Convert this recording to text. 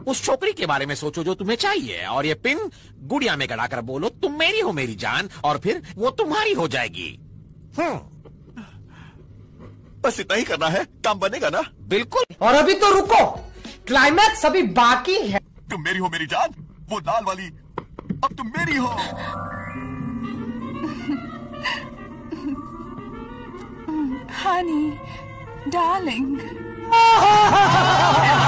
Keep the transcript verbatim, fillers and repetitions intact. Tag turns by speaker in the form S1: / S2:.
S1: उस छोकरी के बारे में सोचो जो तुम्हें चाहिए, और ये पिन गुड़िया में गड़ाकर बोलो तुम मेरी हो मेरी जान, और फिर वो तुम्हारी हो जाएगी। हम्म,
S2: बस इतना ही करना है, काम बनेगा ना?
S1: बिल्कुल।
S3: और अभी तो रुको, क्लाइमैक्स अभी बाकी है।
S2: तुम मेरी हो मेरी जान, वो लाल वाली अब तुम मेरी हो।
S4: Honey, darling.